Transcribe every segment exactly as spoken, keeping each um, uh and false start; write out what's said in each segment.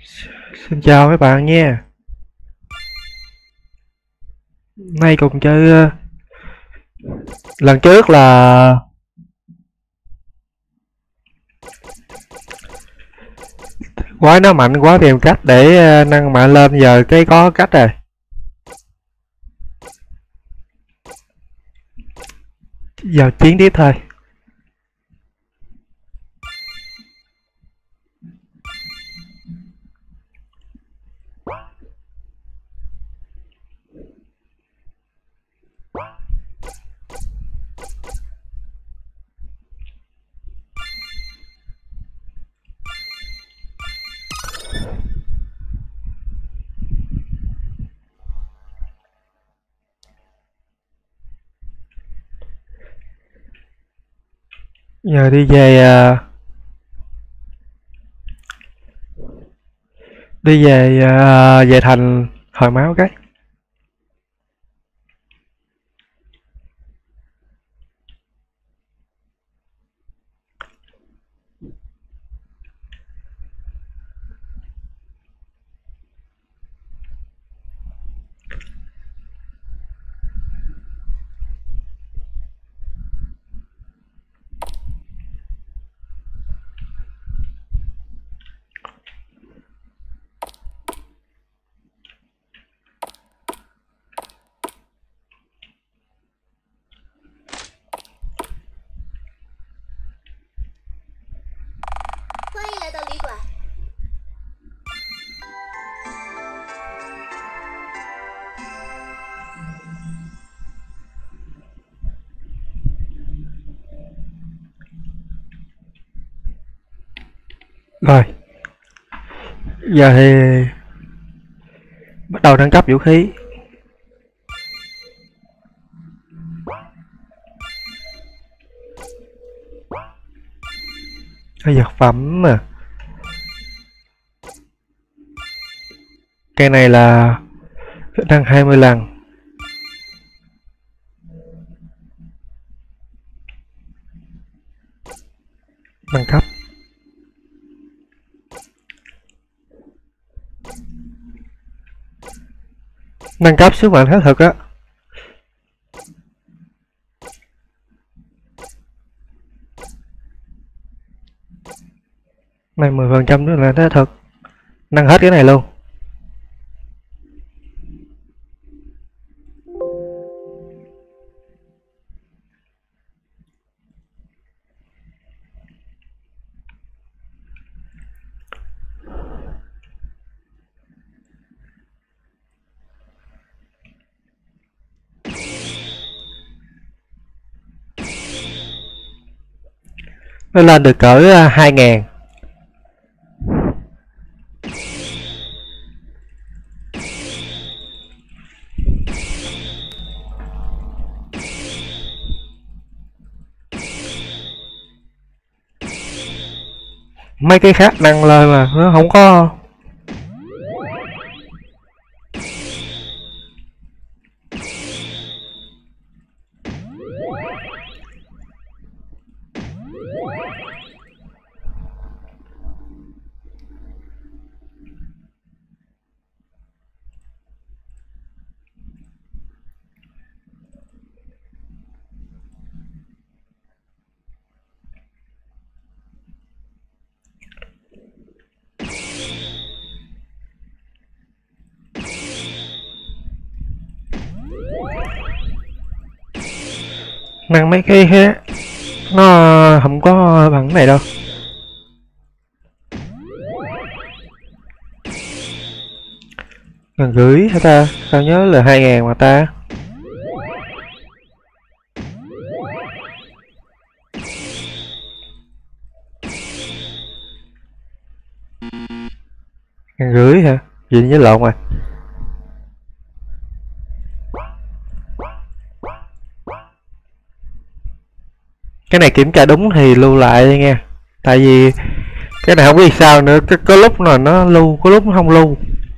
Xin chào mấy bạn nha. Nay cùng chơi ờ, lần trước là quái nó mạnh quá tìm cách để ờ, nâng mạng lên, giờ cái có cách rồi. Giờ chiến tiếp thôi. Giờ đi về ờ, đi về ờ, về thành hồi máu cái. Rồi, giờ thì bắt đầu nâng cấp vũ khí. Cái vật phẩm mà cái này là nâng hai mươi lần. Nâng cấp. Nâng cấp sức mạnh hết thực á. Này mười phần trăm nữa là thế thực. Nâng hết cái này luôn. Nó lên được cỡ hai ngàn. Mấy cái khác nâng lên mà nó không có. Nâng mấy cái khác nó không có bằng cái này đâu. Gần gửi hả ta? Tao nhớ là hai ngàn mà ta. Ngàn rưỡi hả? Gì nhớ lộn rồi. Cái này kiểm tra đúng thì lưu lại đi nha. Tại vì cái này không biết sao nữa, có, có lúc là nó lưu, có lúc nó không lưu.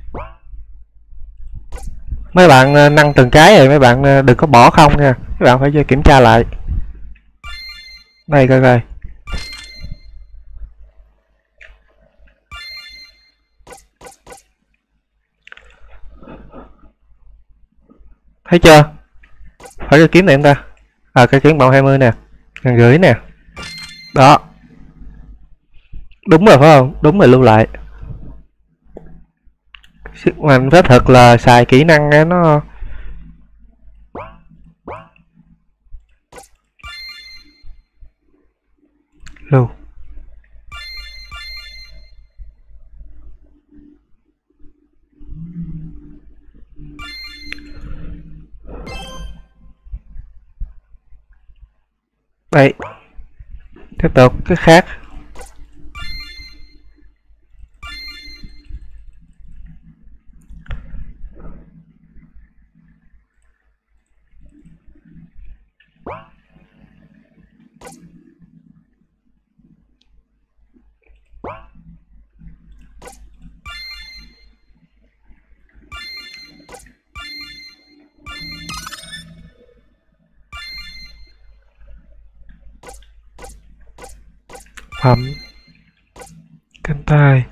Mấy bạn nâng từng cái rồi mấy bạn đừng có bỏ không nha. Các bạn phải cho kiểm tra lại. Đây coi coi. Thấy chưa? Phải cái kiếm này không ta? À, cái kiếm màu hai mươi nè, ngàn rưỡi nè. Đó. Đúng rồi phải không? Đúng rồi, lưu lại. Sức mạnh phép thuật là xài kỹ năng á, nó lưu. Đây. Tiếp tục cái khác. Phẩm cánh tay.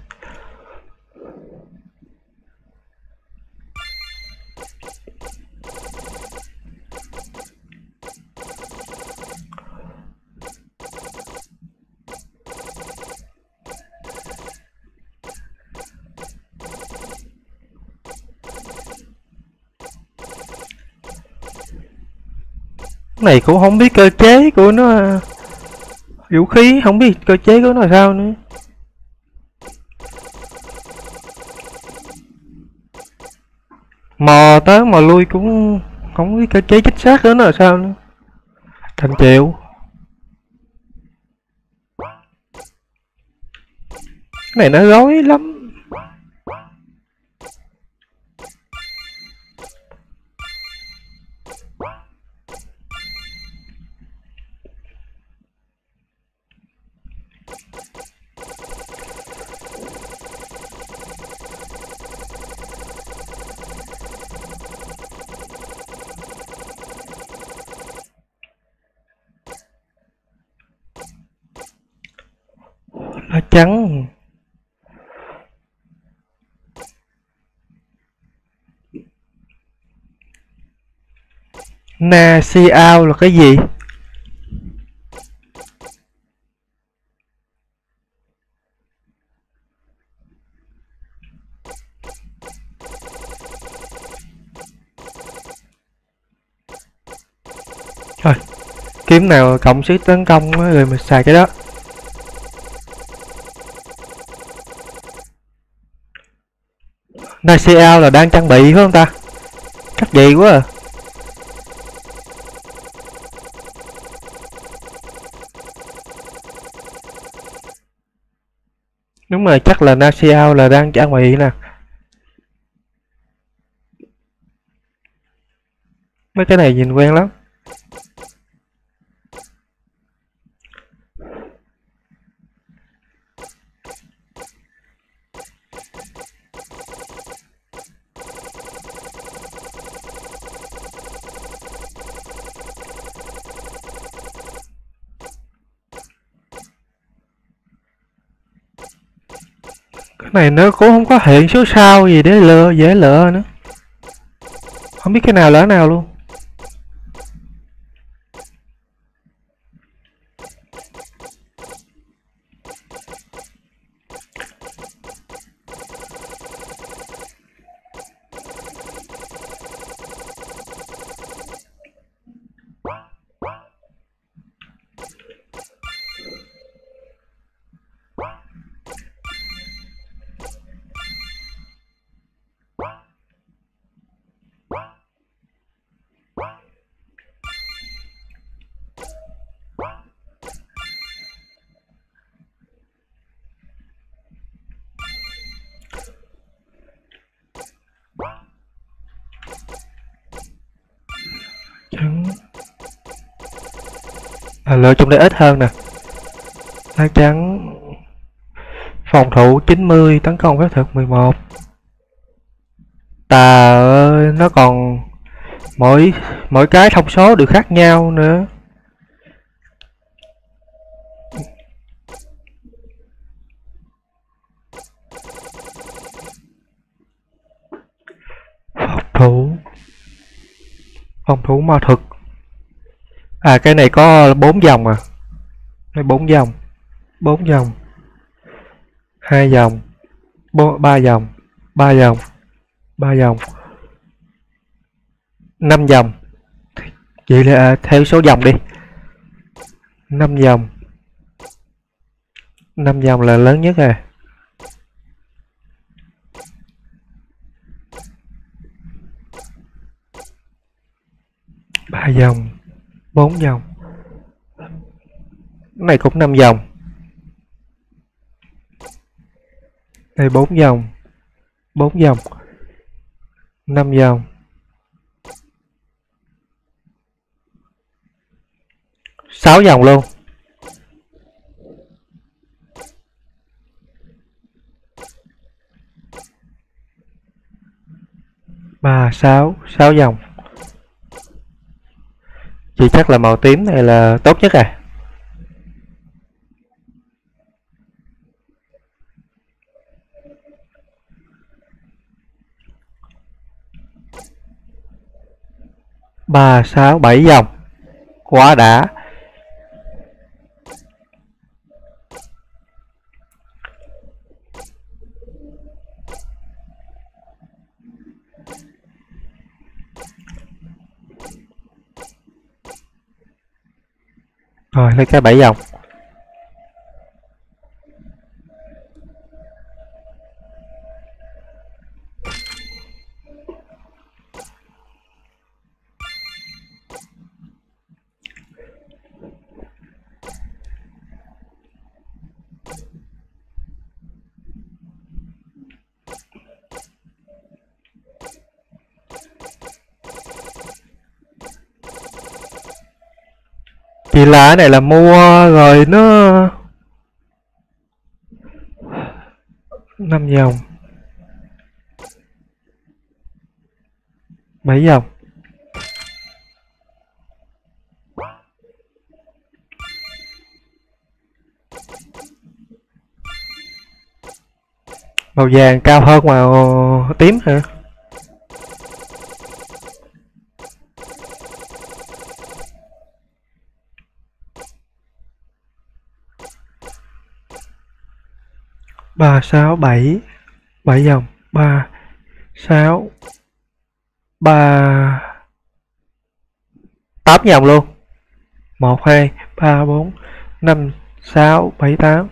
Cái này cũng không biết cơ chế của nó, vũ khí không biết cơ chế của nó là sao nữa. Mò tới mò lui cũng không biết cơ chế chính xác của nó là sao nữa. Thành triệu. Cái này nó rối lắm. Lá trắng. Na si ao là cái gì? Thôi, kiếm nào cộng sức tấn công rồi mình xài cái đó. Na si ao là đang trang bị phải không ta? Chắc gì quá à. Đúng rồi, chắc là Na si ao là đang trang bị nè. Mấy cái này nhìn quen lắm. Cái này nó cũng không có hiện số sao gì để lựa, dễ lựa nữa. Không biết cái nào là cái nào luôn. Trắng. À, lựa trong đây ít hơn nè. Lá trắng. Phòng thủ chín mươi, tấn công phép thuật mười một. Tà ơi, nó còn mỗi mỗi cái thông số được khác nhau nữa. Phòng thủ Phòng thủ ma thuật. À cái này có bốn dòng à. Đây bốn dòng. Bốn dòng. Hai dòng. Bốn, ba dòng. Ba dòng. Ba dòng. Năm dòng. Vậy là theo số dòng đi. Năm dòng. Năm dòng là lớn nhất à. Ba dòng. Bốn dòng. Cái này cũng năm dòng. Đây bốn dòng. Bốn dòng. Năm dòng. Sáu dòng luôn. Ba, sáu, sáu dòng. Chỉ chắc là màu tím này là tốt nhất à. Ba, sáu, bảy dòng. Quá đã. Rồi lấy cái bảy dòng. Thì là cái này là mua rồi nó năm dòng. Bảy dòng. Màu vàng cao hơn màu tím hả? Ba, sáu, bảy. Bảy dòng. Ba, sáu, ba, tám dòng luôn. Một, hai, ba, bốn, năm, sáu, bảy, tám.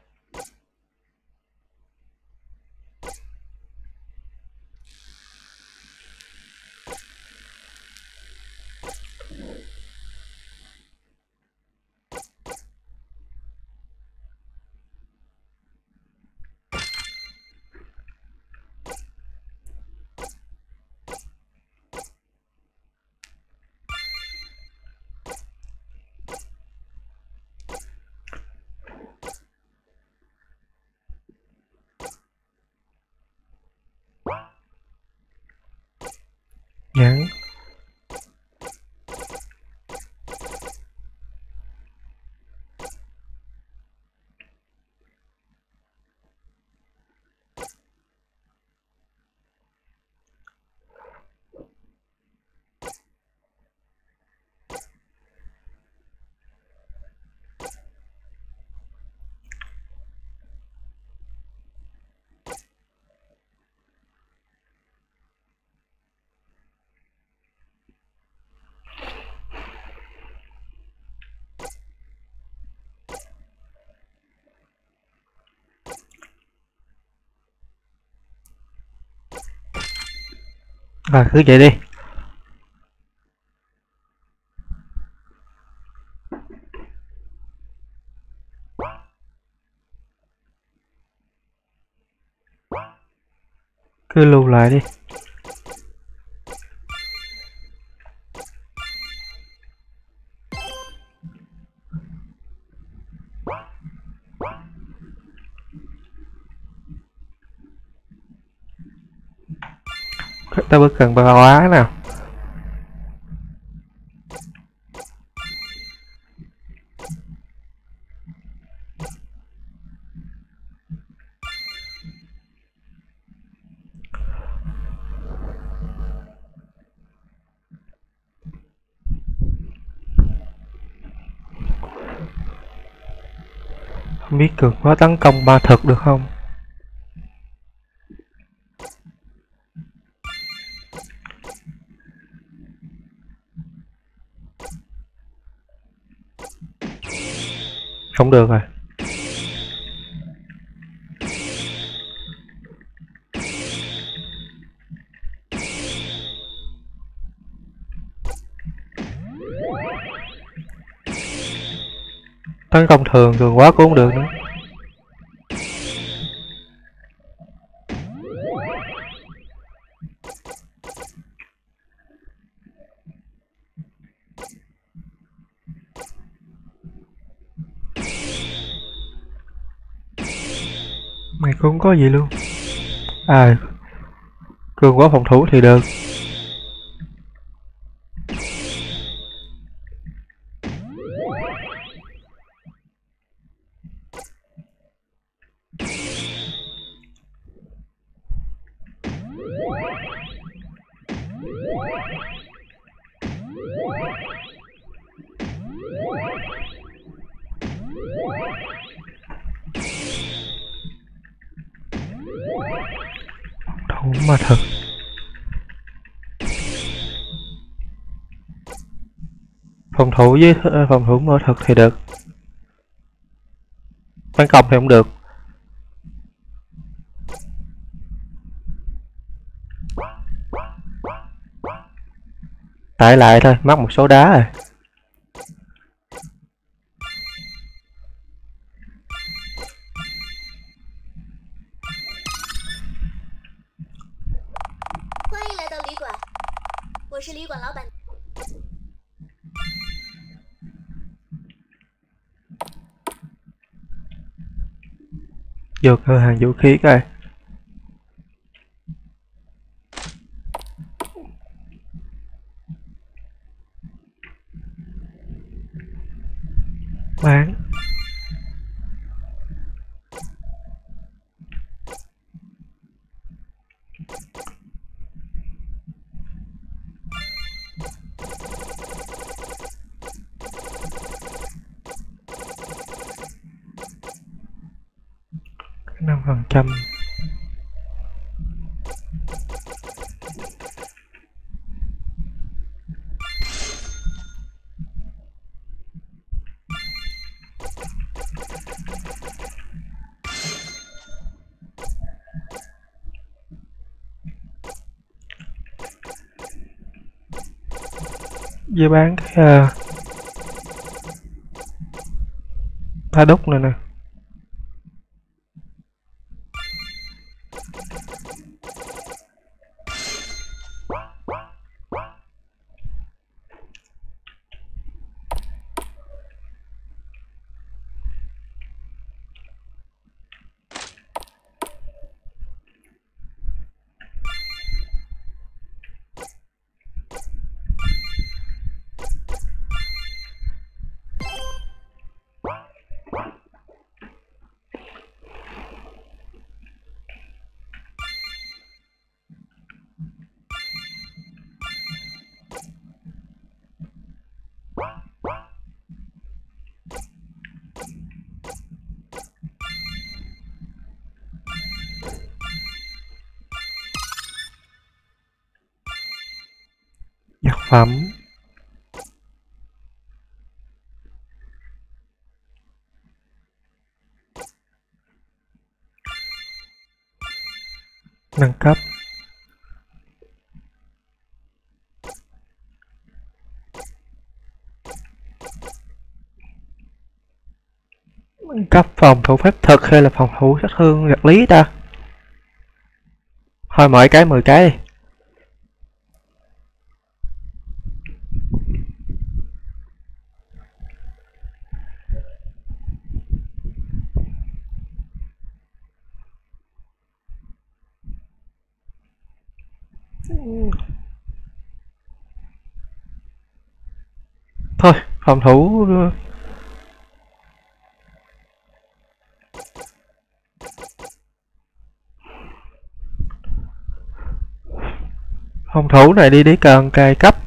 Nhãn. Rồi cứ vậy đi. Cứ lưu lại đi. Ta bước cần bao á nào. Không biết Cường có tấn công ma thực được không? Không được rồi. Tấn công thường Cường quá cũng không được nữa. Mày cũng không có gì luôn. À, Cường quá phòng thủ thì được. Thủ ma thực. Phòng thủ với phòng thủ ma thực thì được. Tấn công thì không được. Tại lại thôi, mắc một số đá rồi. Vô cửa hàng vũ khí coi. Bán. năm phần trăm. Với bán cái uh, đá đúc này nè. Vật phẩm. Nâng cấp. Nâng cấp phòng thủ phép thực hay là phòng thủ sát thương vật lý ta? Thôi mỗi cái mười cái đi. Thôi phòng thủ phòng thủ này đi để cần cài cấp.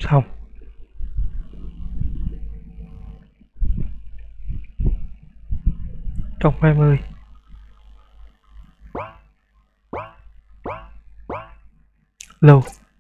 Xong. Trong hai mươi. Lưu.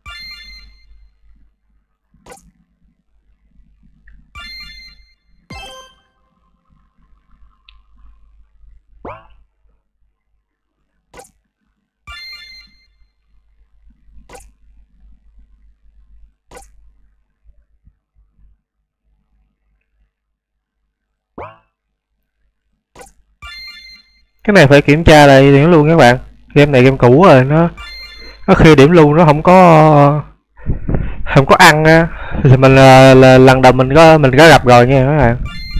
Cái này phải kiểm tra lại điểm luôn các bạn. Game này game cũ rồi, nó nó khi điểm luôn nó không có không có ăn á, thì mình là, là lần đầu mình có mình có gặp rồi nha các bạn.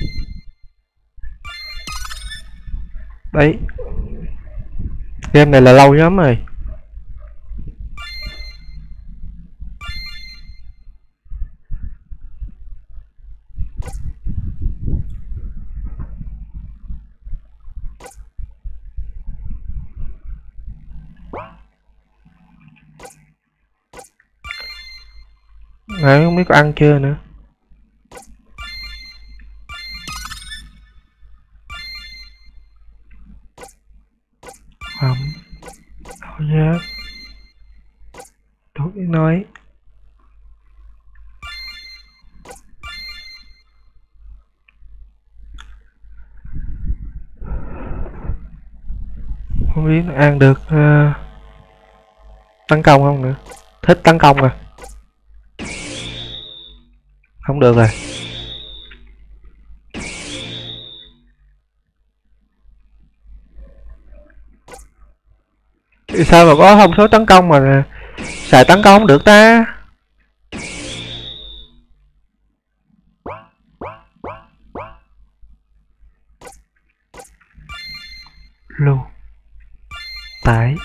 Đấy, game này là lâu lắm rồi. Đấy, không biết có ăn chưa nữa. Không. Thôi nhá. Tốt nói. Không biết nó ăn được uh, tấn công không nữa. Thích tấn công à. Không được rồi. Thì sao mà có thông số tấn công mà xài tấn công không được ta? Lưu. Tải.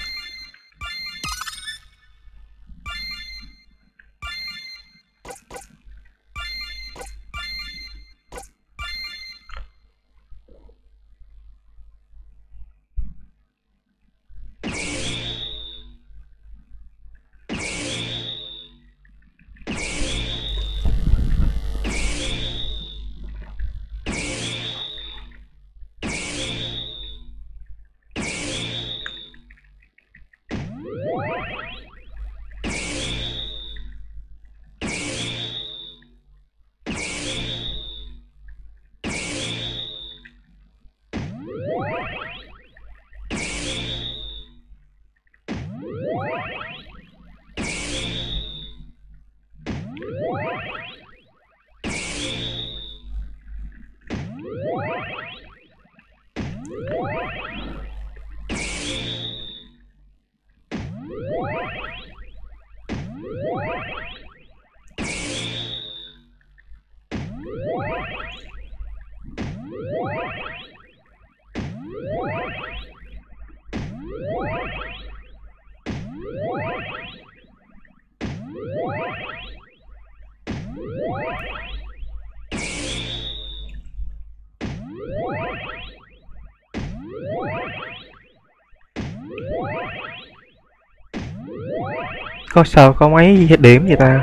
Có sao có mấy điểm vậy ta?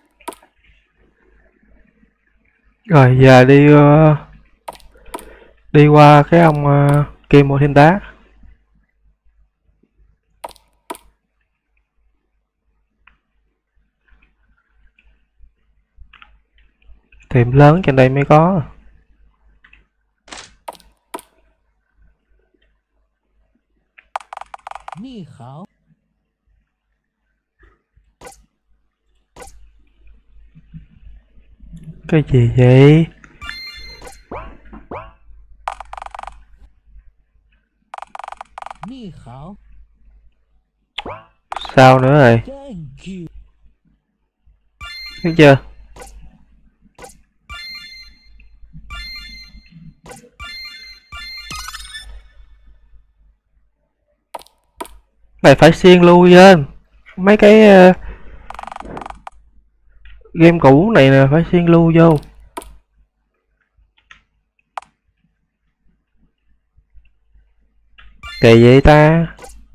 Rồi giờ đi uh, Đi qua cái ông uh, kia mua thêm đá. Tiệm lớn trên đây mới có. Cái gì vậy? Sao nữa rồi? Thấy chưa? Mày phải xiên lưu lên. Mấy cái uh, game cũ này nè phải xiên lưu vô. Kỳ vậy ta?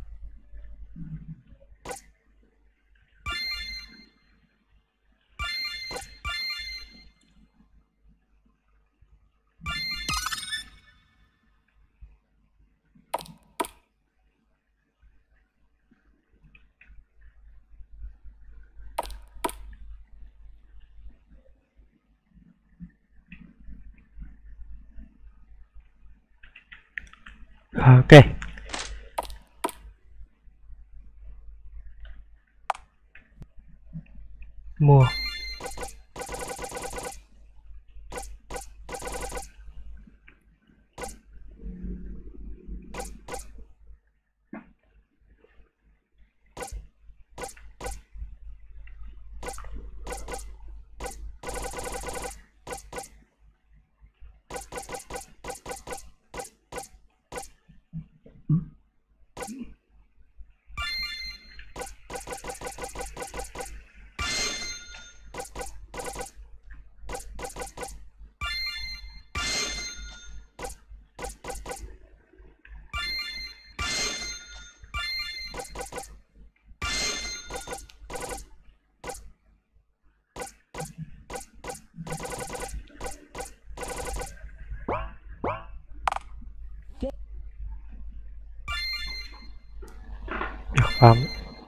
Ok. Mua. Dược phẩm.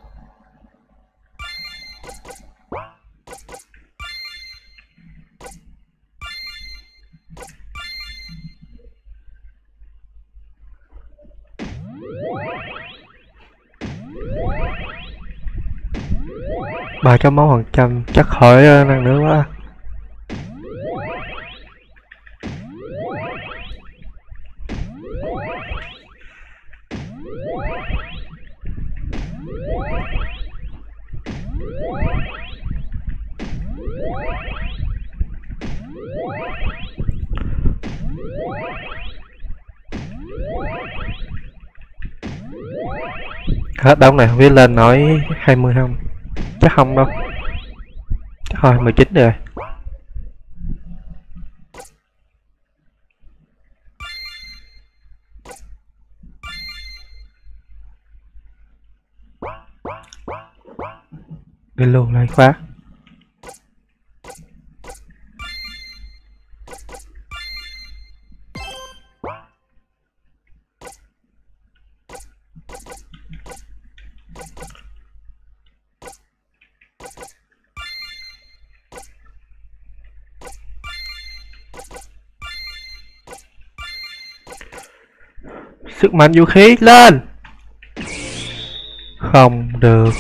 Ba trăm máu phần trăm chắc khỏi năng nữa quá. Hết đống này không biết lên nói hai mươi không? Chắc không đâu. Chắc thôi mười chín rồi. Đi luôn lại khóa. Sức mạnh vũ khí lên. Không được.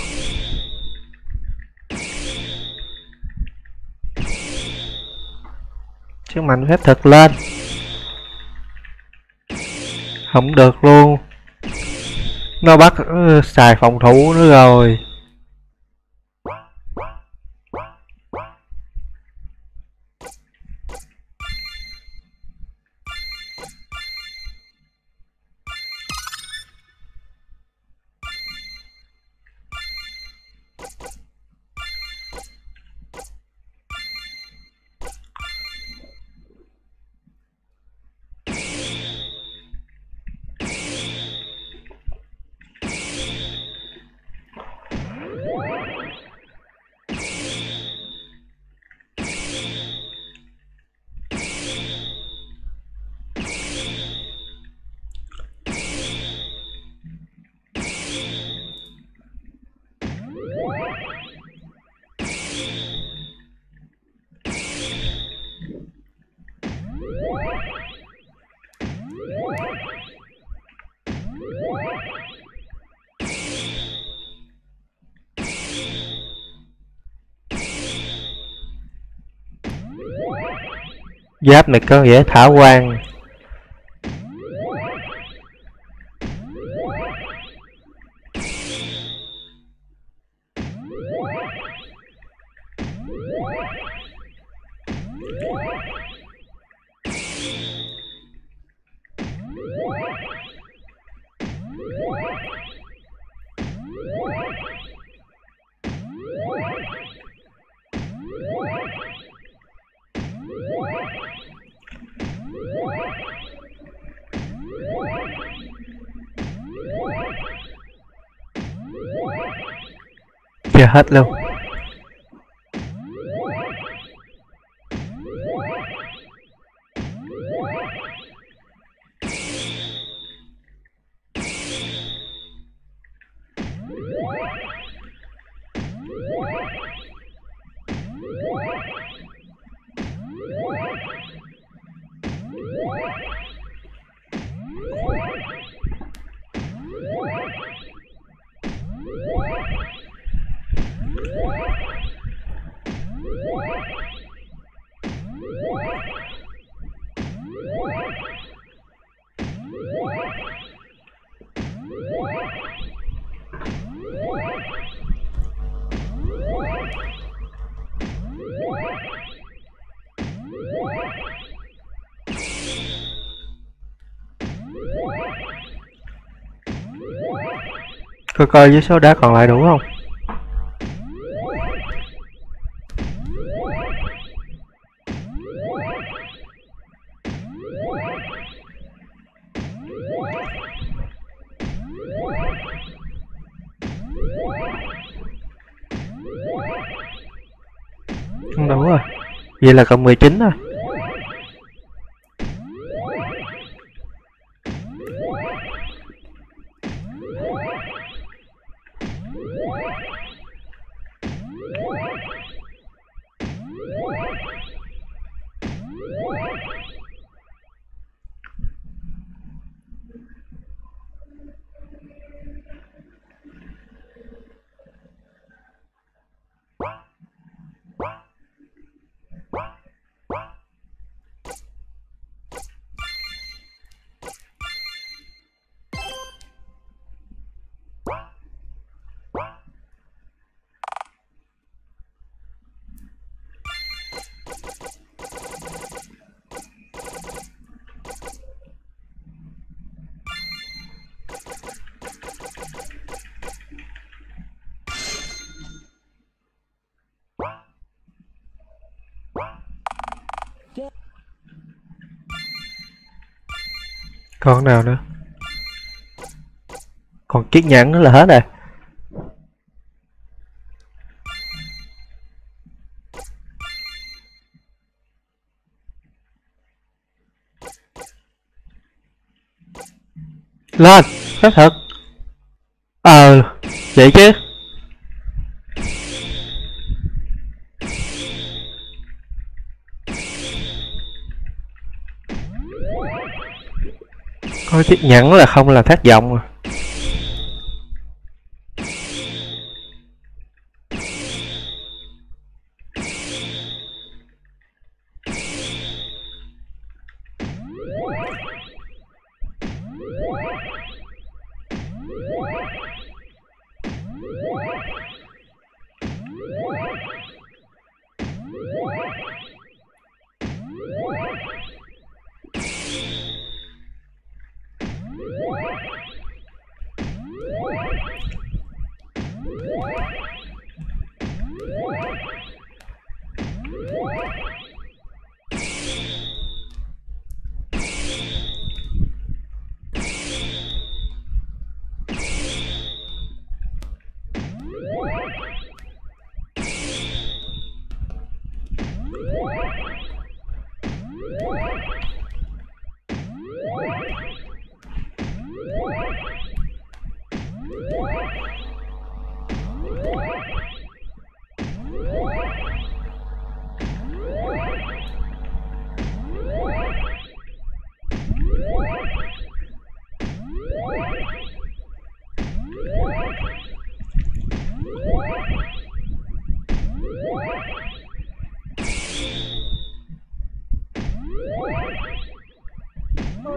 Sức mạnh phép thực lên. Không được luôn. Nó bắt uh, xài phòng thủ nữa rồi. Giáp này có nghĩa thả quan. Chưa hết luôn. Coi coi với số đá còn lại đủ không? Không đủ rồi. Vậy là còn mười chín rồi. Còn nào nữa? Còn chiếc nhẫn nữa là hết rồi. Lên, xác thực. Ờ, vậy chứ. Có chiếc nhẫn là không là thác vọng à.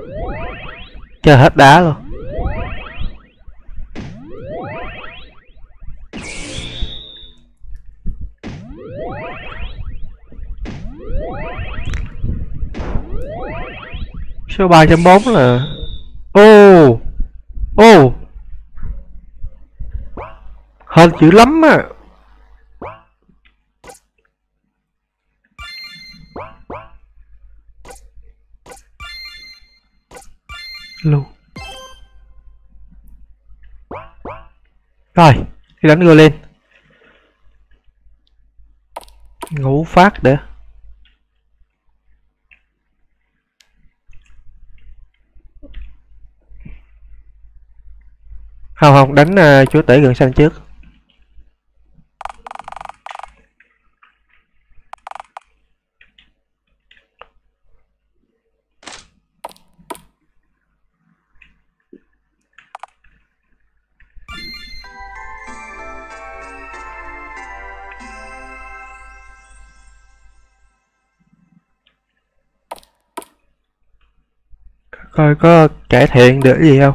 Chơi hết đá luôn. Số ba trăm bốn là ô ô hên dữ lắm á. Luôn rồi đi đánh gơ lên ngủ phát để không không đánh uh, chúa tể gần xanh trước. Coi có cải thiện được gì không.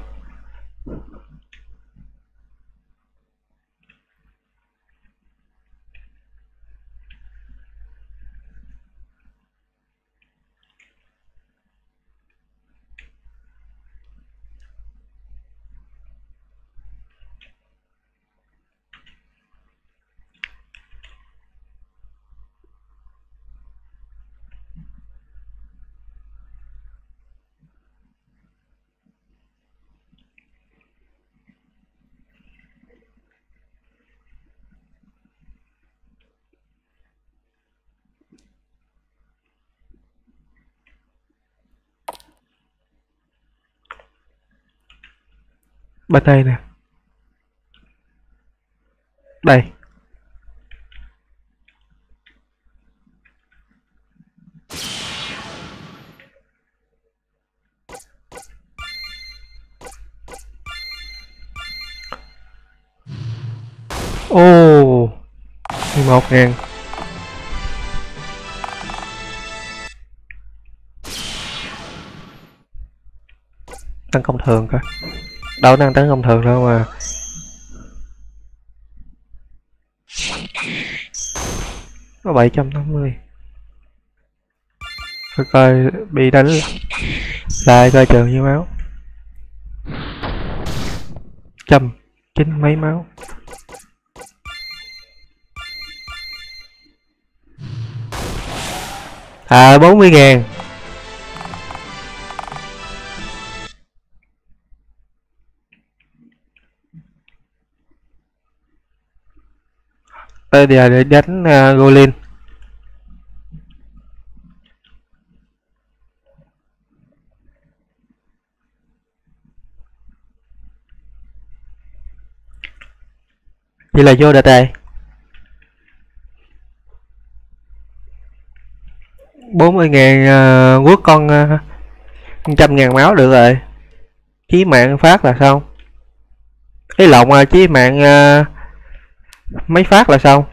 Bên đây nè, đây ô mười một ngàn. Tăng công thường coi đâu đang tấn công thường đâu mà. Có bảy trăm tám mươi. Coi coi bị đánh lại coi trường nhiêu máu. Trăm chín mấy máu. À bốn mươi ngàn. Tới giờ để đánh uh, Golem. Vậy là vô đợt đây bốn mươi ngàn uh, quất con uh, trăm ngàn máu được rồi. Chí mạng phát là xong. Cái lộn uh, chí mạng uh, mấy phát là xong.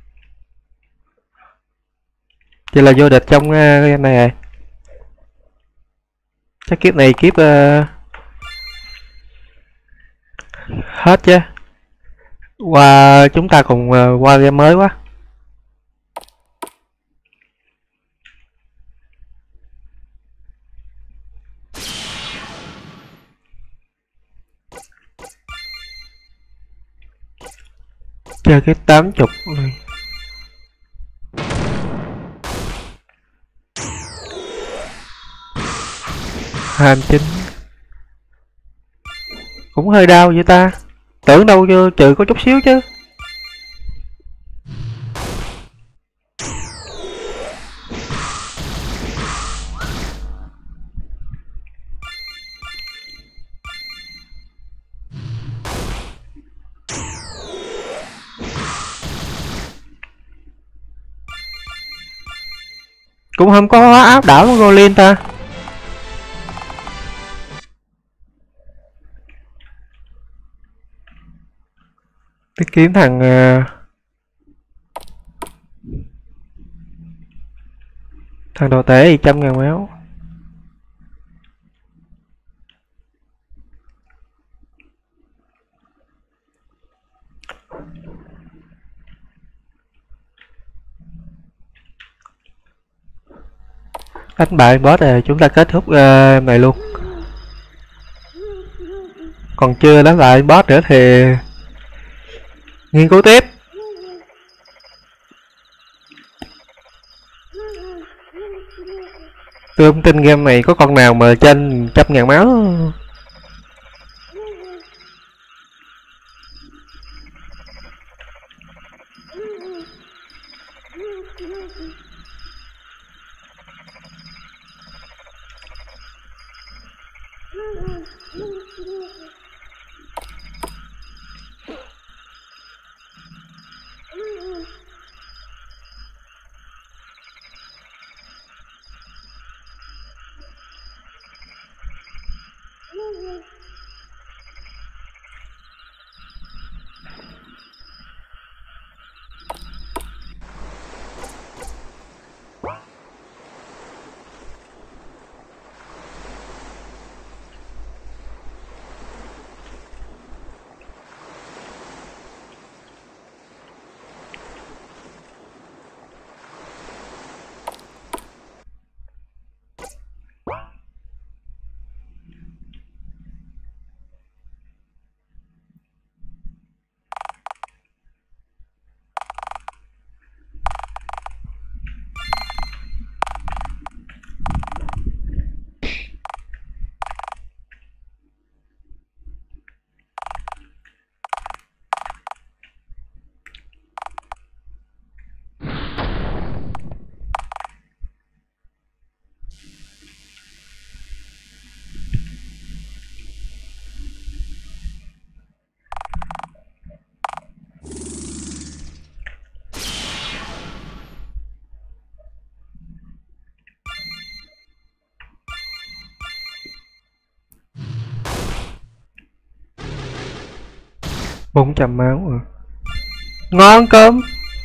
Vậy là vô địch trong uh, cái này rồi. Chắc kiếp này kiếp uh, hết chứ. Qua chúng ta cùng uh, qua game mới quá. Chơi cái tám chục này. hai mươi chín. Cũng hơi đau vậy ta. Tưởng đâu chưa trừ có chút xíu chứ. Cũng không có hóa áp đảo của Golem ta. Tôi kiếm thằng uh, thằng đồ tể thì trăm ngàn máu. Đánh bại boss rồi chúng ta kết thúc uh, này luôn. Còn chưa đánh bại boss nữa thì nghiên cứu tiếp. Tôi không tin game này có con nào mà trên trăm ngàn máu. Bốn trăm máu à. Ngon cơm.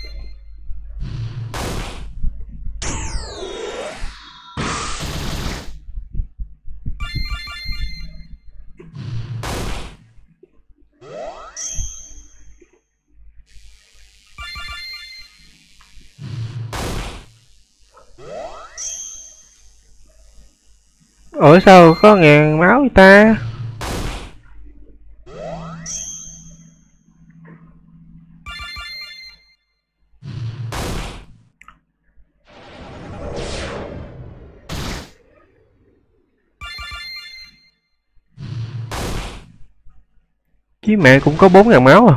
Ủa sao có ngàn máu vậy ta? Chí mẹ cũng có bốn ngàn máu à.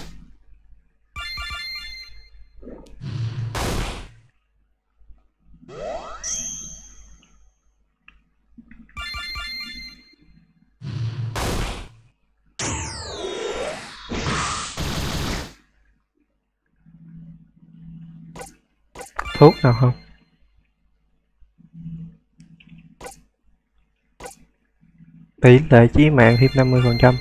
Thuốc nào không? Tỷ lệ chí mạng thêm năm mươi phần trăm.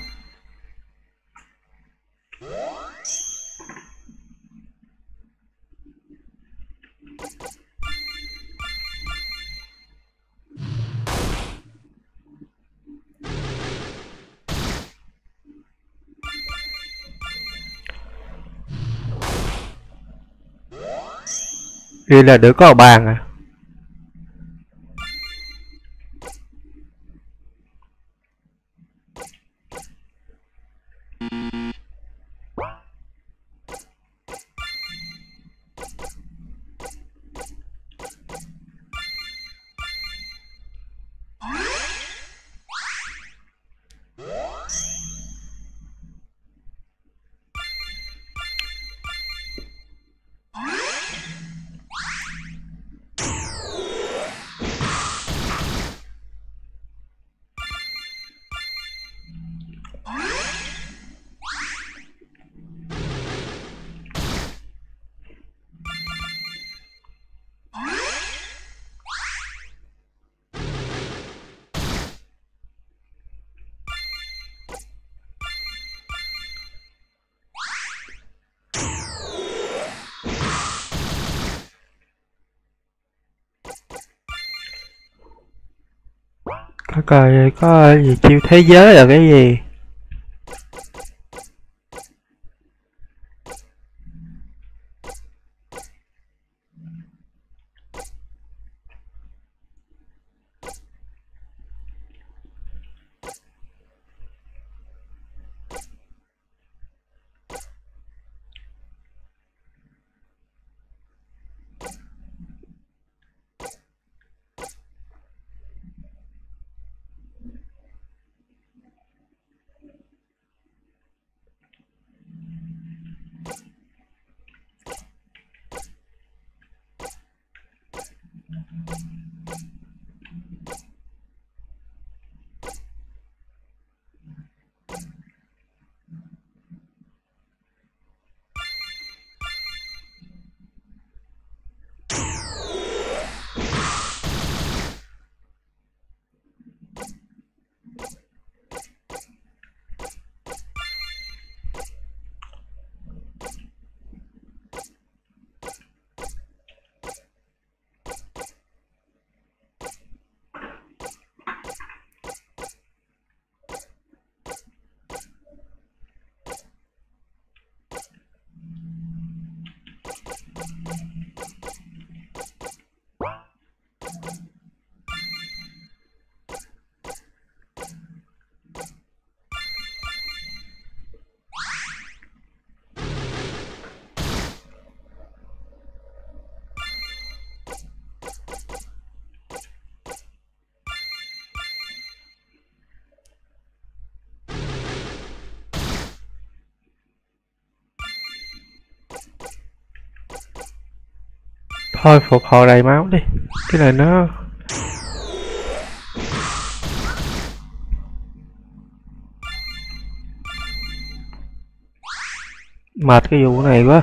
Ghi là được có bàn à. Có coi có gì chiêu thế giới là cái gì? Thôi phục hồi đầy máu đi. Cái này nó mệt cái vụ này quá.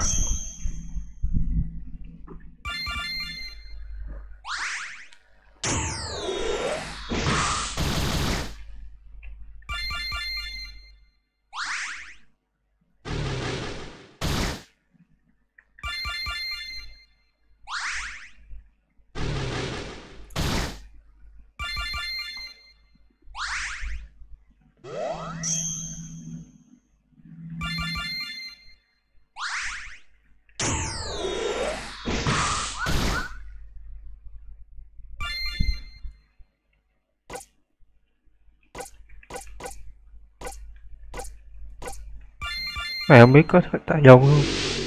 Mày không biết có tác dụng không?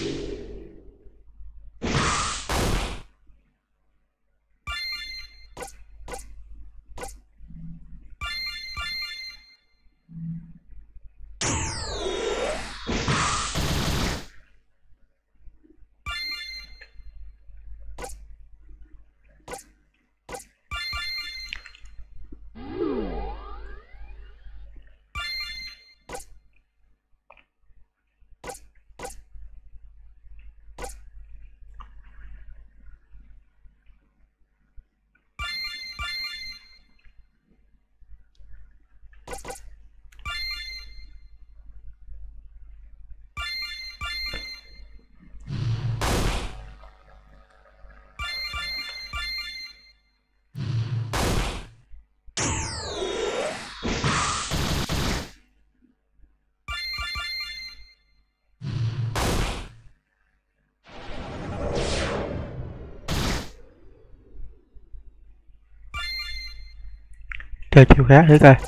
Chơi chiều khác thử coi.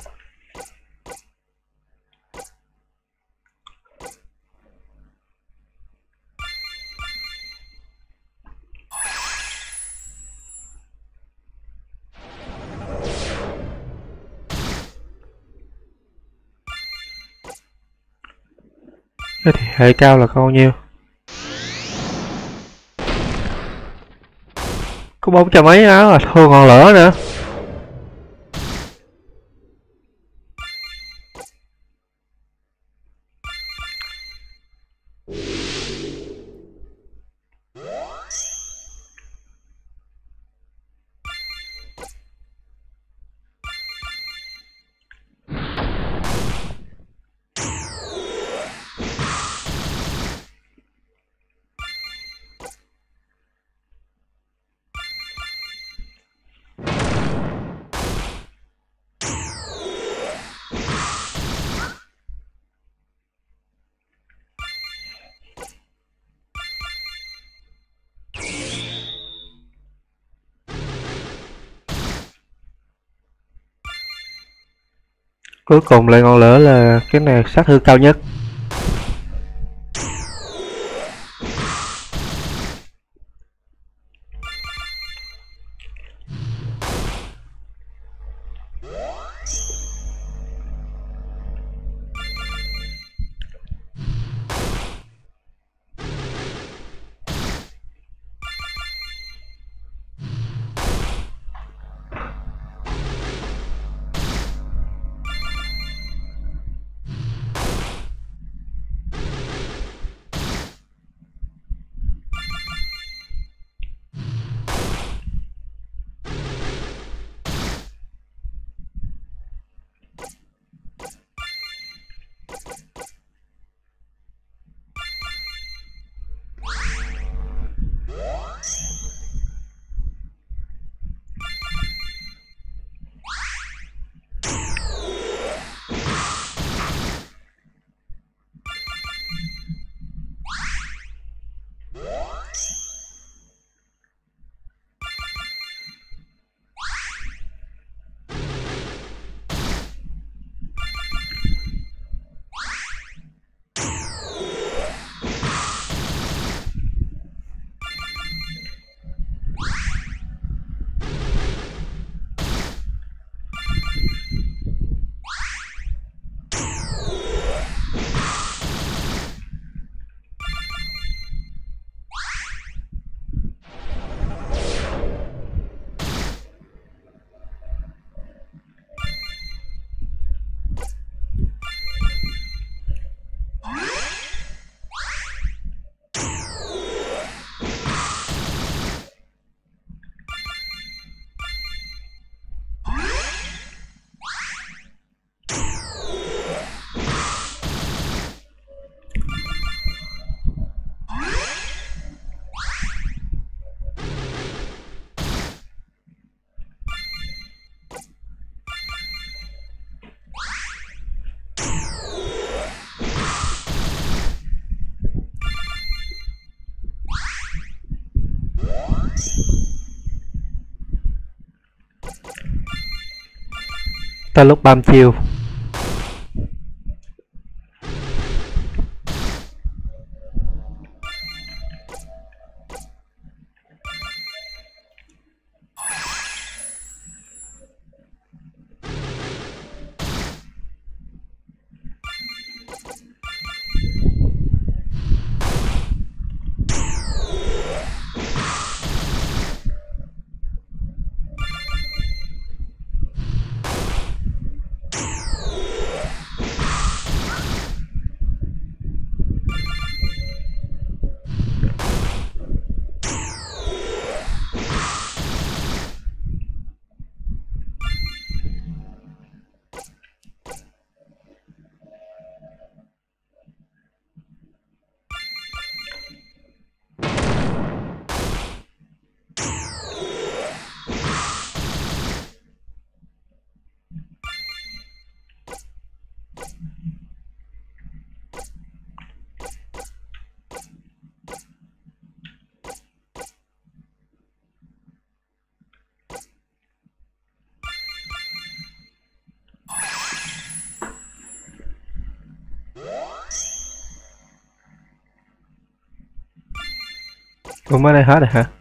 Thế thì hệ cao là bao nhiêu? Có bốn trăm mấy áo à, thôi còn lửa nữa. Cuối cùng lại ngọn lửa là cái này sát thương cao nhất. tới lúc băm chiêu. Ủa mới đây hết rồi hả?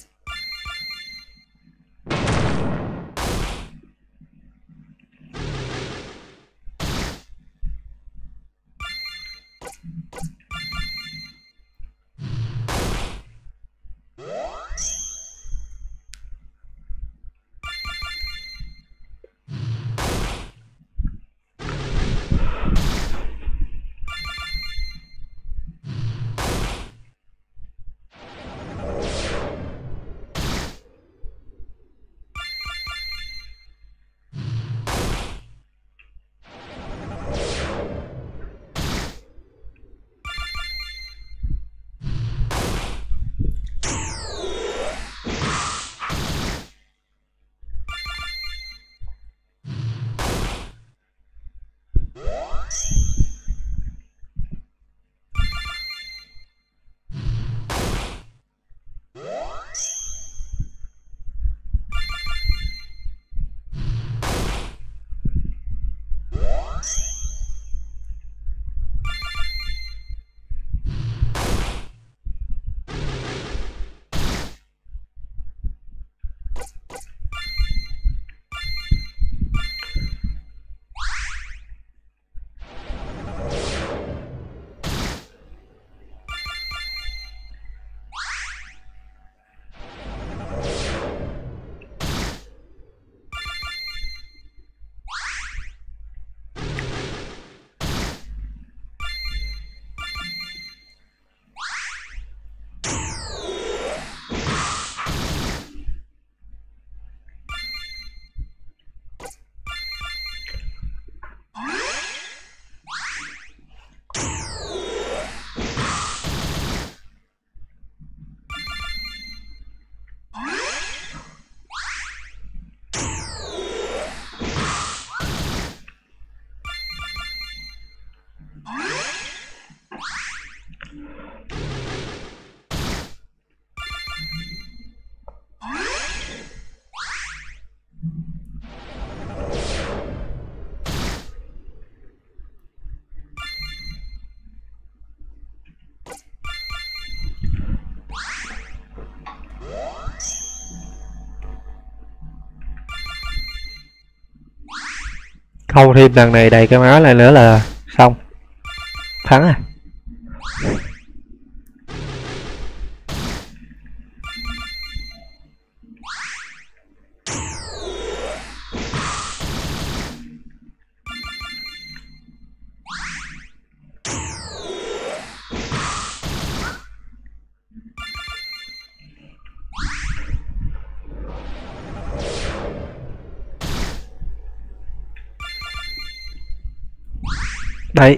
Không thêm lần này đầy cái máu lại nữa là xong, thắng à. Đấy.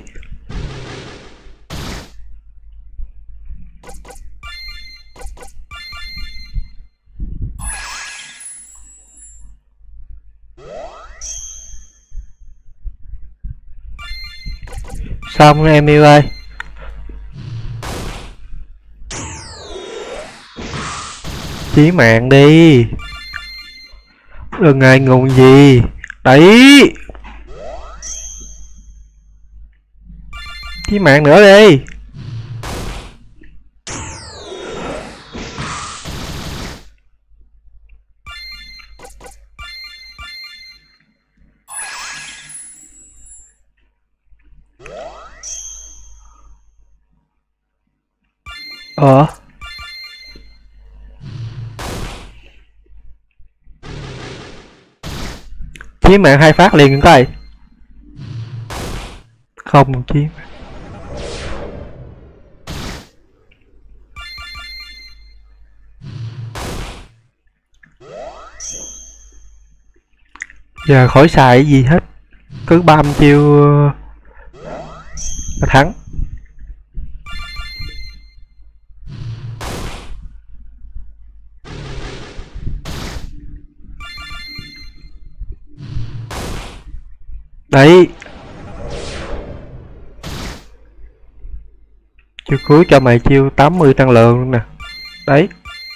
Xong em yêu ơi. Chí mạng đi. Đừng ngại ngùng gì. Đấy. Chí mạng nữa đi. Ờ Chí mạng hai phát liền coi. Không chí mạng. Giờ khỏi xài cái gì hết, cứ băm chiêu là thắng. Đấy, chiêu cuối cho mày chiêu tám mươi năng lượng luôn nè. Đấy,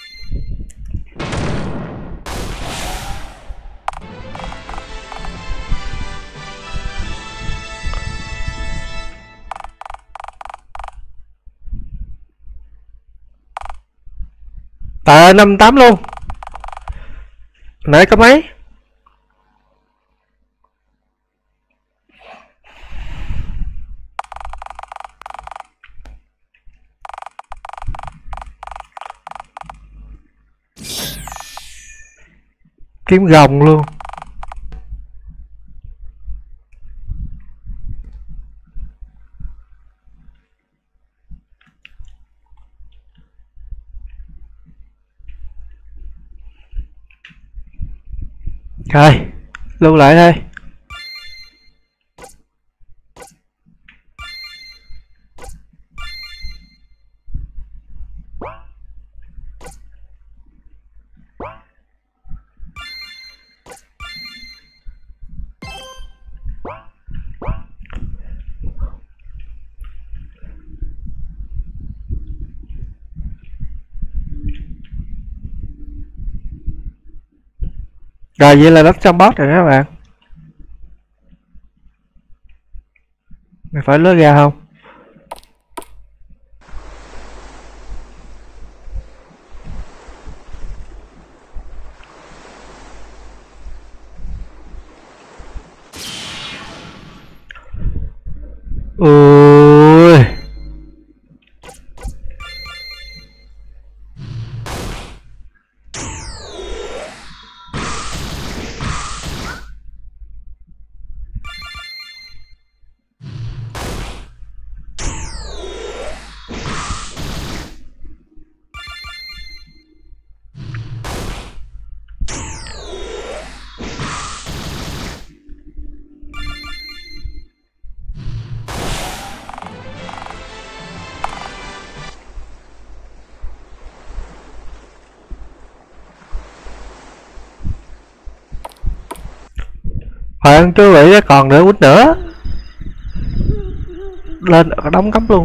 tờ năm tám luôn. Nãy có mấy? Kiếm gồng luôn. Rồi, lưu lại đây. Rồi vậy là đất trong boss rồi các bạn. Mày phải lối ra không? Ôi Hoàng chưa bị còn nữa quýt nữa. Lên đóng cấm luôn.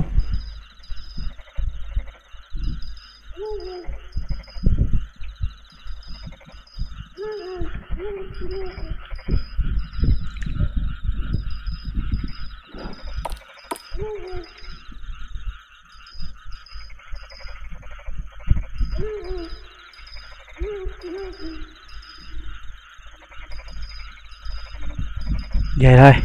Về thôi.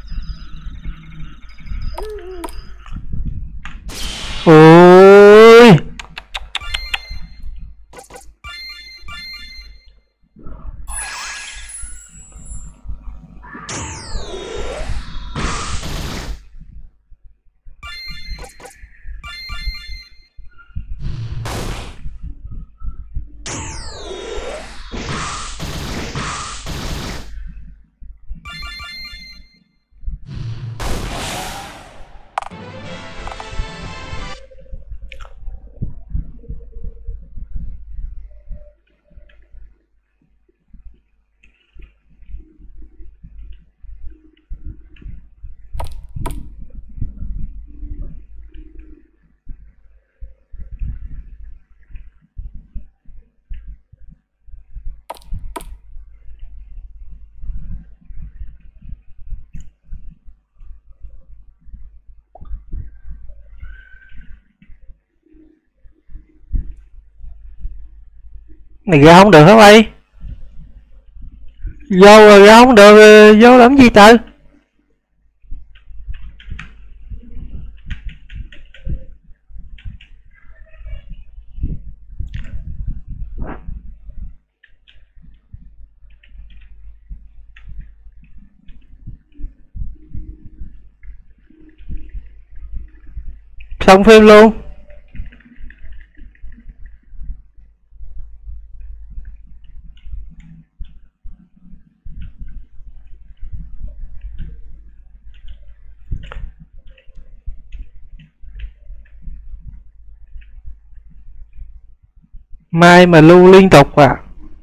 Ôi Này ra không được hả mày? Vô rồi ra không được, vô làm gì trời? Xong phim luôn. Mai mà lưu liên tục à?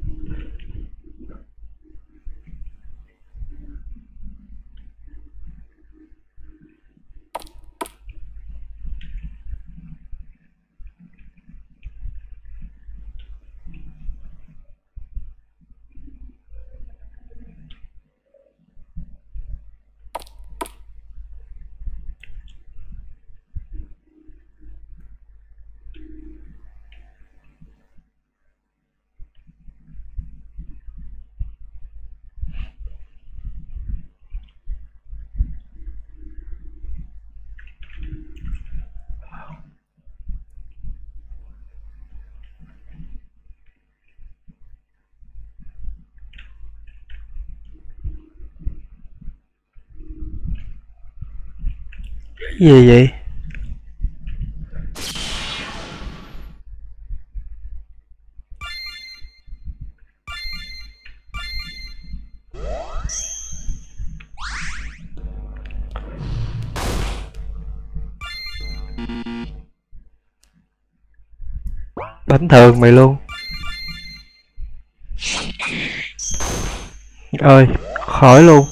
Cái gì vậy? Đánh thường mày luôn. Ơi, khỏi luôn.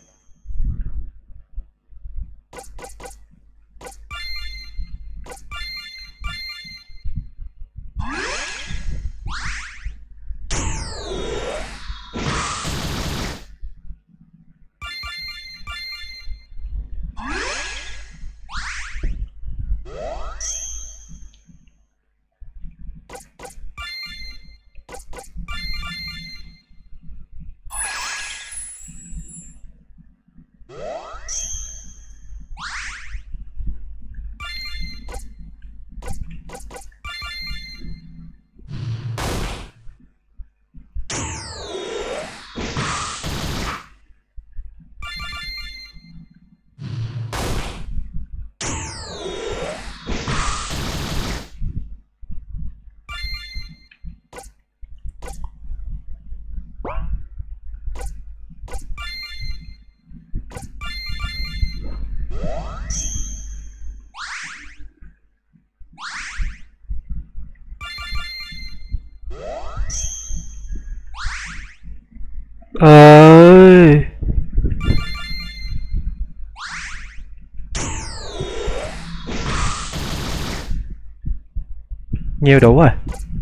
Ơi, nhiều đủ rồi.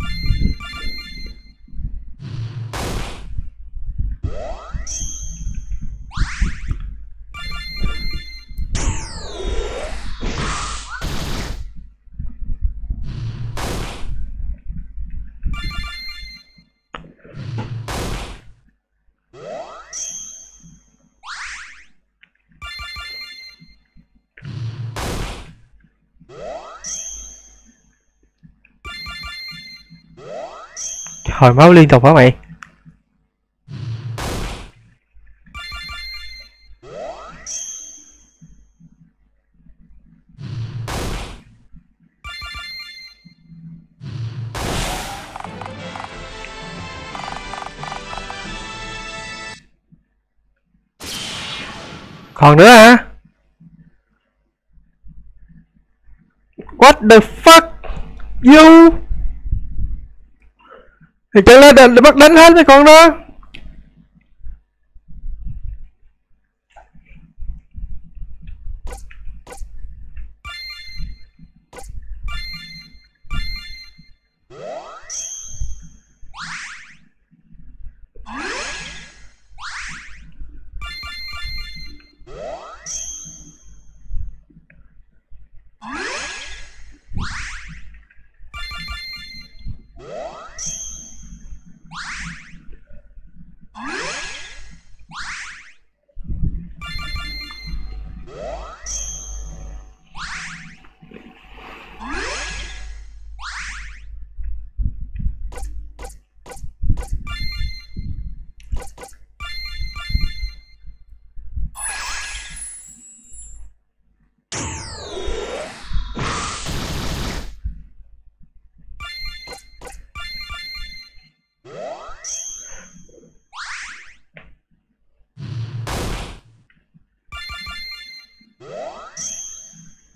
Hồi máu liên tục hả mày? Còn nữa hả? What the fuck? You? Thì chẳng lẽ để bắt đánh hết mấy con đó?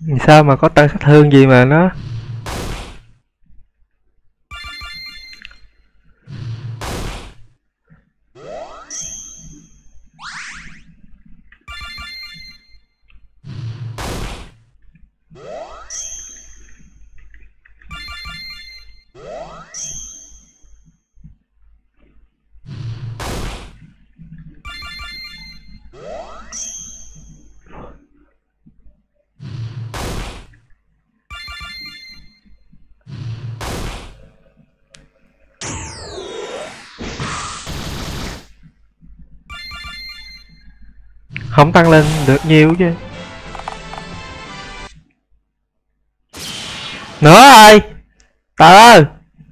Sao mà có tăng sát thương gì mà nó không tăng lên được nhiều chứ. Nữa rồi. Trời ơi.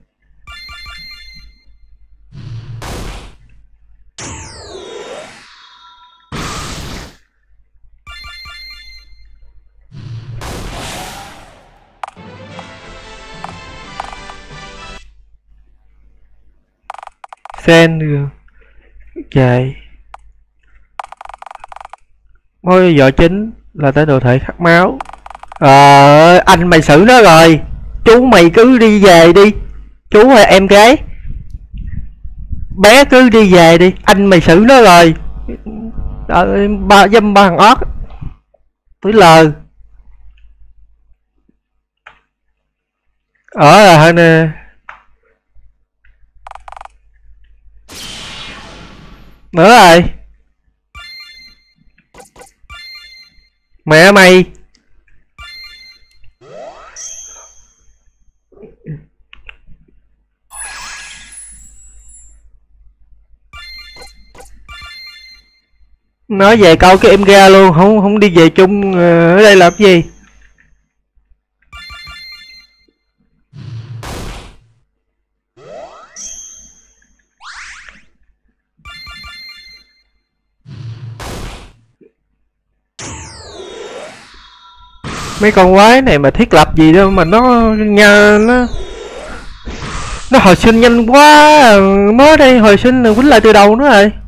Sen trời. Mối vợ chính là tới đồ thể khát máu. Ờ, anh mày xử nó rồi. Chú mày cứ đi về đi. Chú hay em gái bé cứ đi về đi. Anh mày xử nó rồi. Ờ, ba dâm ba thằng ót tuổi lờ. Ở là hơn nè. Nữa rồi. Mẹ mày. Nói về câu cái em ra luôn, không không đi về chung ở đây làm gì. Mấy con quái này mà thiết lập gì đâu mà nó nha nó nó hồi sinh nhanh quá. Mới đây hồi sinh là quýnh lại từ đầu nữa rồi.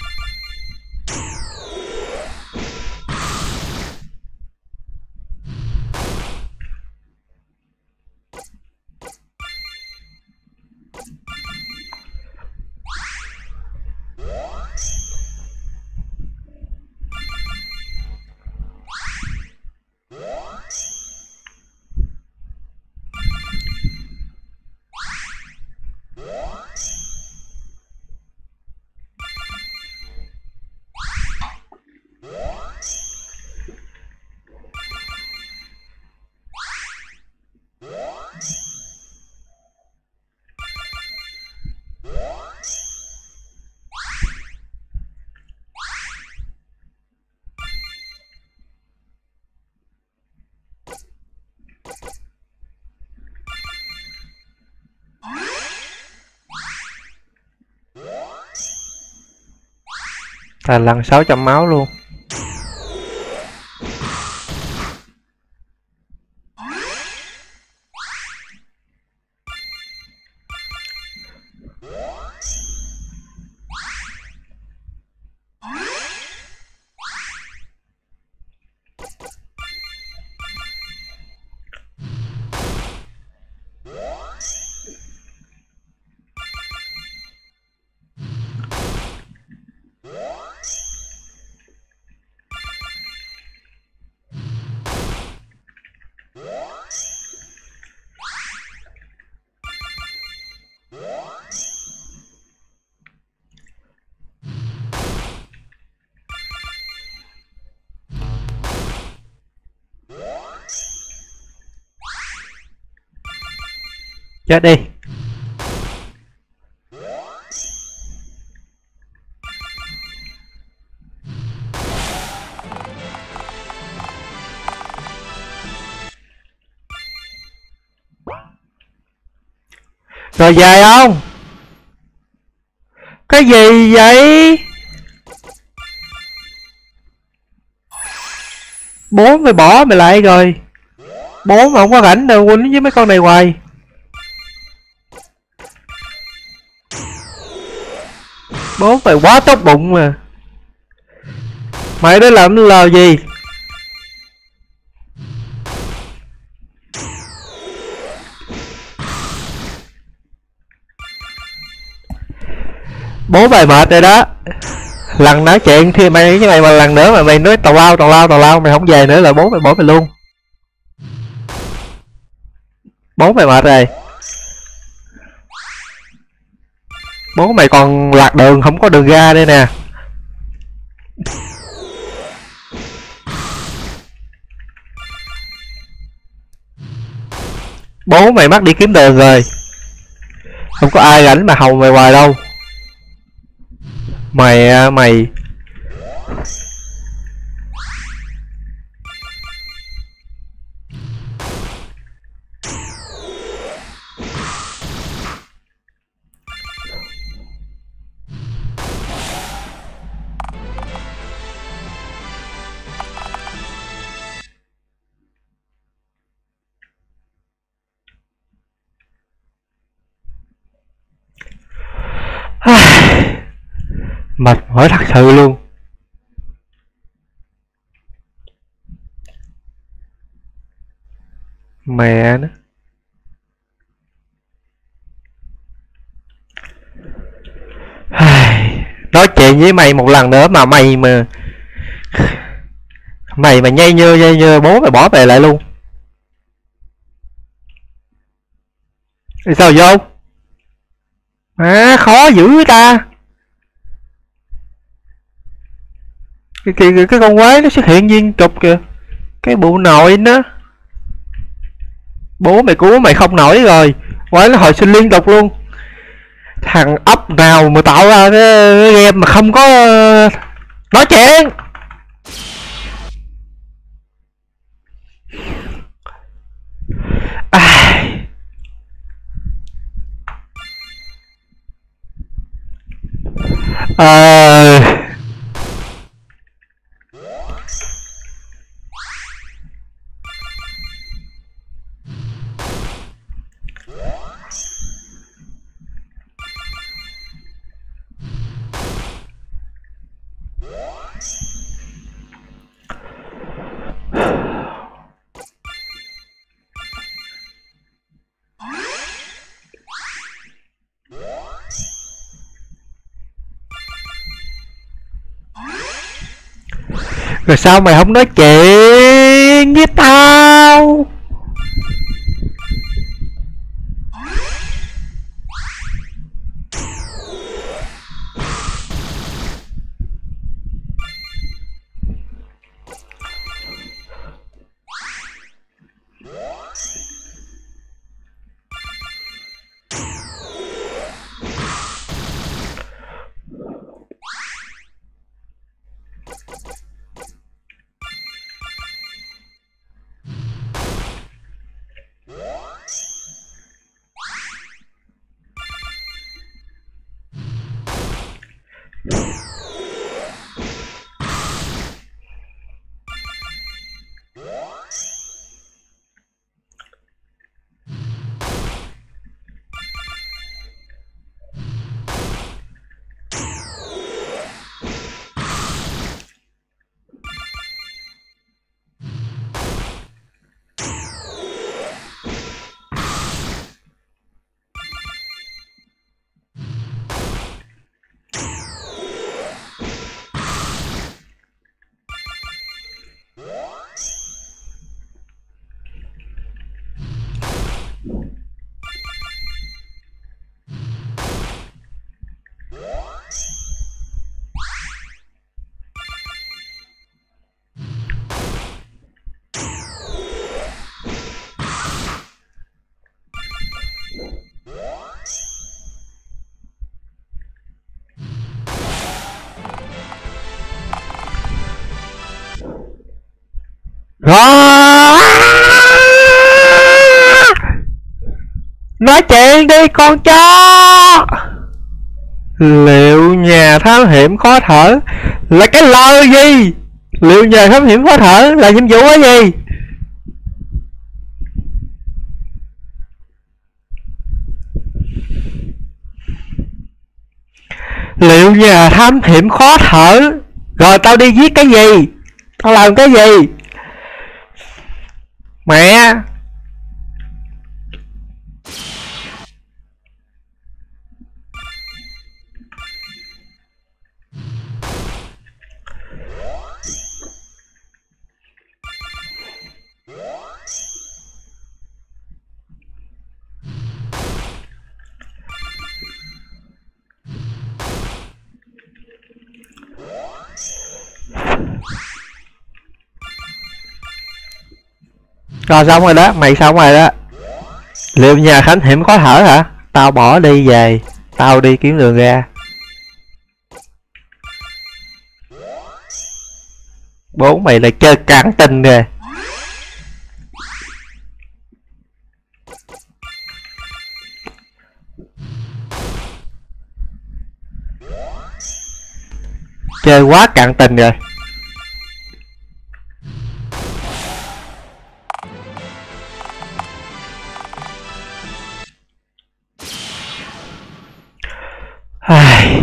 Là lần sáu trăm máu luôn. Chết đi. Rồi về không? Cái gì vậy? Bố mày bỏ mày lại rồi. Bố mà không có rảnh đâu quýnh với mấy con này hoài. Bố mày quá tốt bụng mà. Mày đó làm lờ gì? Bố mày mệt rồi đó. Lần nói chuyện thì mày với mày mà lần nữa mà mày nói tào lao tào lao tào lao mày không về nữa là bố mày bỏ mày luôn. Bố mày mệt rồi. Bố mày còn lạc đường không có đường ra đây nè. Bố mày mất đi kiếm đường rồi. Không có ai rảnh mà hầu mày hoài đâu. Mày mày mệt mỏi thật sự luôn. Mẹ nó. Nói chuyện với mày một lần nữa mà mày mà mày mà nhây nhơ nhây nhơ bố mày bỏ về lại luôn. Thì sao vô? À khó dữ ta. Cái, cái, cái con quái nó xuất hiện viên trục kìa. Cái bụ nội nó. Bố mày cứu mày không nổi rồi. Quái nó hồi sinh liên tục luôn. Thằng ốc nào mà tạo ra cái game mà không có nói chuyện. À. À. Rồi sao mày không nói chuyện với tao? Đó. Nói chuyện đi con chó. Liệu nhà thám hiểm khó thở là cái lời gì? Liệu nhà thám hiểm khó thở là nhiệm vụ cái gì? Liệu nhà thám hiểm khó thở. Rồi tao đi giết cái gì? Tao làm cái gì? Mẹ. Rồi xong rồi đó, mày xong rồi đó. Liệu nhà Khánh hiểm khó thở hả? Tao bỏ đi về, tao đi kiếm đường ra. Bố mày lại chơi cản tình kìa. Chơi quá cạn tình rồi. Ai...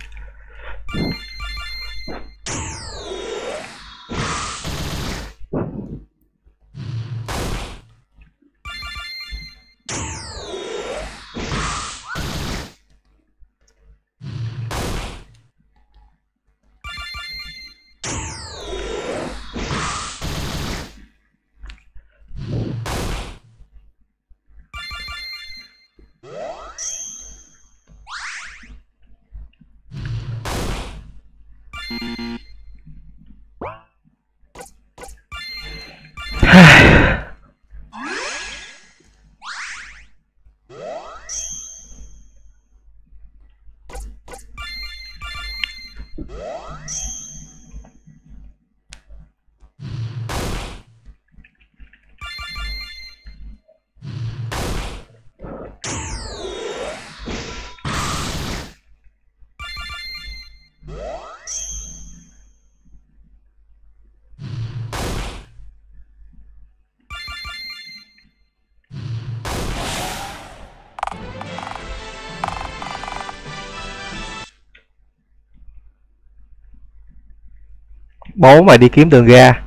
Bố mày đi kiếm đường ra.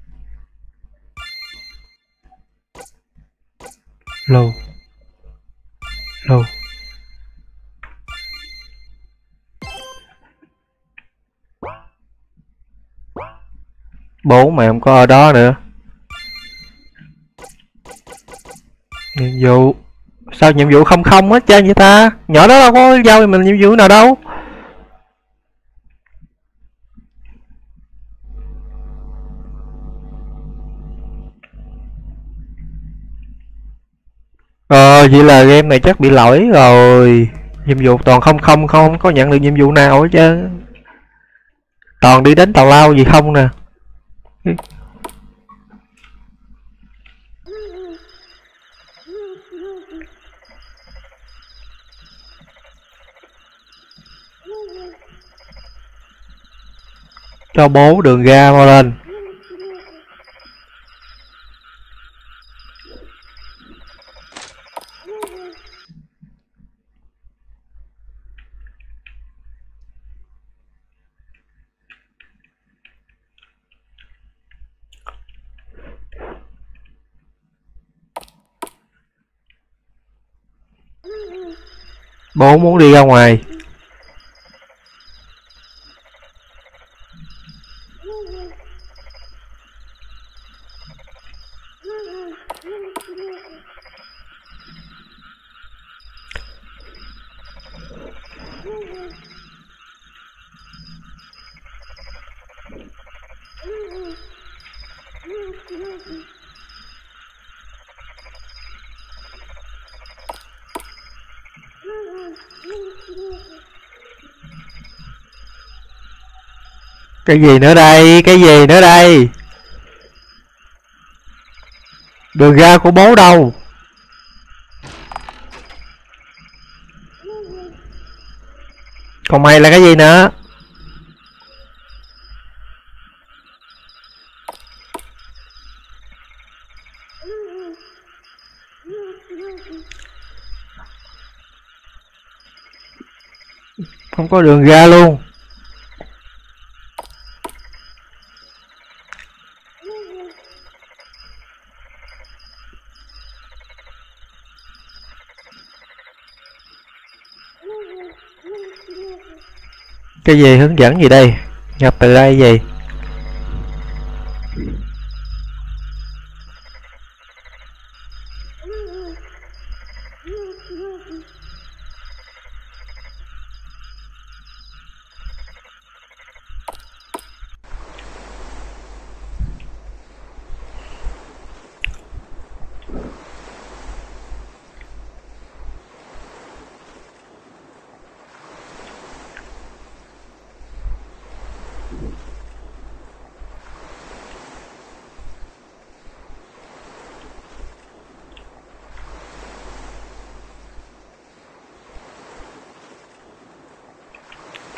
Lâu Lâu Bố mày không có ở đó nữa. Nhiệm vụ sao nhiệm vụ không không hết trơn vậy ta? Nhỏ đó đâu có giao mình nhiệm vụ nào đâu. Ờ vậy là game này chắc bị lỗi rồi. Nhiệm vụ toàn không không không có nhận được nhiệm vụ nào hết trơn. Toàn đi đến tào lao gì không nè. Cho bố đường ra mau lên. Bố muốn đi ra ngoài. Cái gì nữa đây? Cái gì nữa đây? Đường ra của bố đâu? Còn mày là cái gì nữa? Không có đường ra luôn. Cái gì hướng dẫn gì đây? Nhập từ đây gì?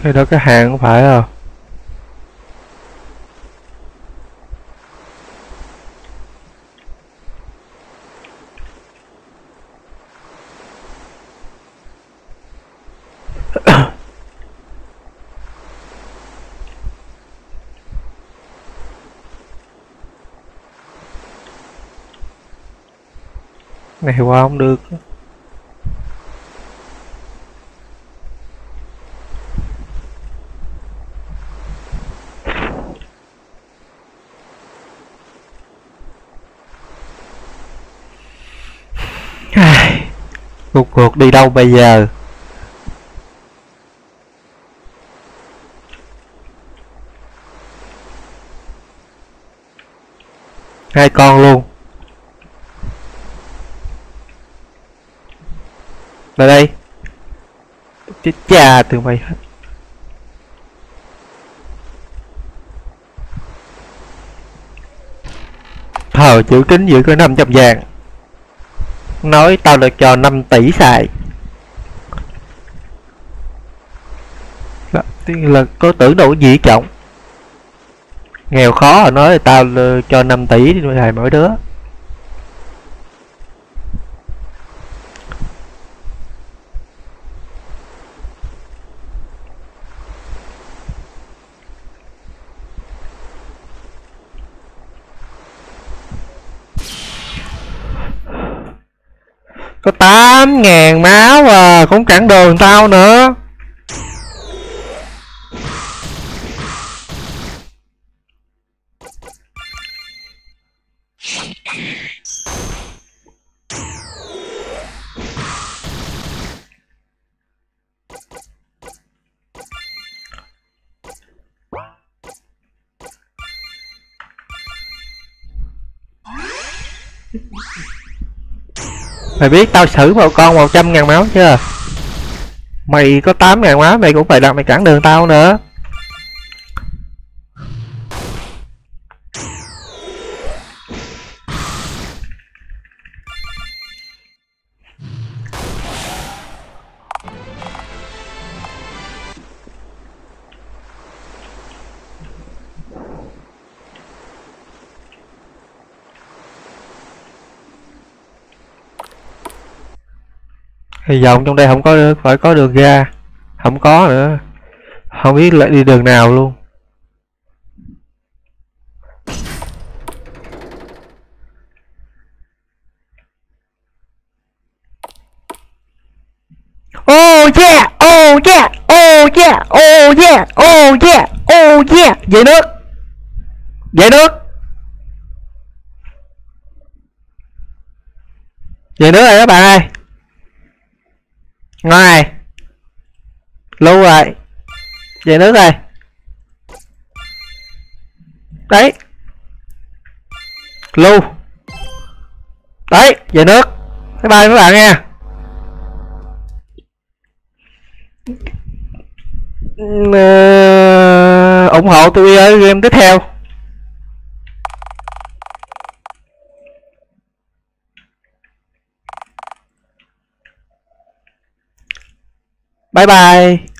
Cái đó cái hàng không phải à. Này qua không được. Cuộc cuộc đi đâu bây giờ? Hai con luôn. Lại đây. Chết cha từ mày hết. Thờ chữ kính giữ có năm trăm vàng. Nói tao được cho năm tỷ xài. Là, là có tưởng đâu có gì trọng. Nghèo khó rồi nói tao cho năm tỷ đi xài mỗi đứa. Có tám ngàn máu à, không cản đường tao nữa. Mày biết tao xử một con một trăm ngàn máu chưa? Mày có tám ngàn máu mày cũng phải đặt mày cản đường tao nữa. Hy vọng trong đây không có phải có đường ra. Không có nữa. Không biết lại đi đường nào luôn. Oh yeah, oh yeah, oh yeah, oh yeah, oh yeah, oh yeah. Về nước. Về nước. Về nước rồi các bạn ơi. Ngon này. Lưu rồi. Về nước rồi. Đấy. Lưu. Đấy, về nước. Bye bye các bạn nha. Uh, ủng hộ tôi ở game tiếp theo. Bye bye.